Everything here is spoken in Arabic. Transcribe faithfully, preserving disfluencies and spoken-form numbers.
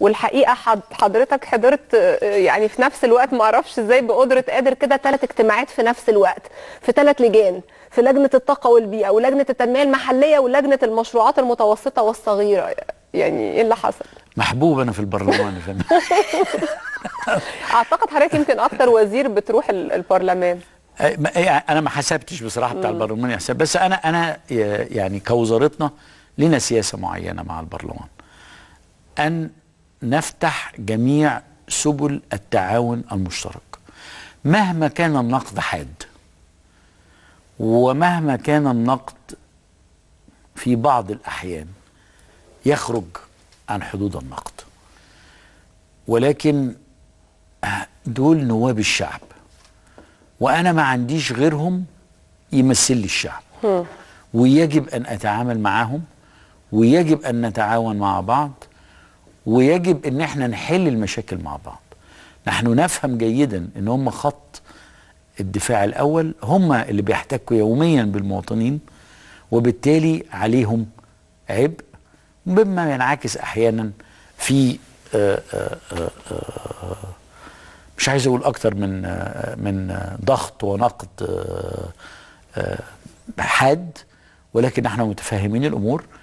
والحقيقه حضرتك حضرت يعني في نفس الوقت، ما اعرفش ازاي بقدره قادر كده ثلاث اجتماعات في نفس الوقت في ثلاث لجان، في لجنه الطاقه والبيئه ولجنه التنميه المحليه ولجنه المشروعات المتوسطه والصغيره. يعني ايه اللي حصل؟ محبوب انا في البرلمان يا فندم. اعتقد حضرتك يمكن اكتر وزير بتروح البرلمان. انا ما حسبتش بصراحه بتاع البرلمان يحسب، بس انا انا يعني كوزارتنا لنا سياسه معينه مع البرلمان ان نفتح جميع سبل التعاون المشترك مهما كان النقد حاد، ومهما كان النقد في بعض الأحيان يخرج عن حدود النقد، ولكن دول نواب الشعب وأنا ما عنديش غيرهم يمثل لي الشعب، ويجب أن أتعامل معهم، ويجب أن نتعاون مع بعض، ويجب أن احنا نحل المشاكل مع بعض. نحن نفهم جيدا أن هم خط الدفاع الأول، هم اللي بيحتكوا يوميا بالمواطنين، وبالتالي عليهم عبء مما ينعكس أحيانا في آآ آآ آآ مش عايز أقول أكتر من من ضغط ونقد حاد، ولكن نحن متفاهمين الأمور.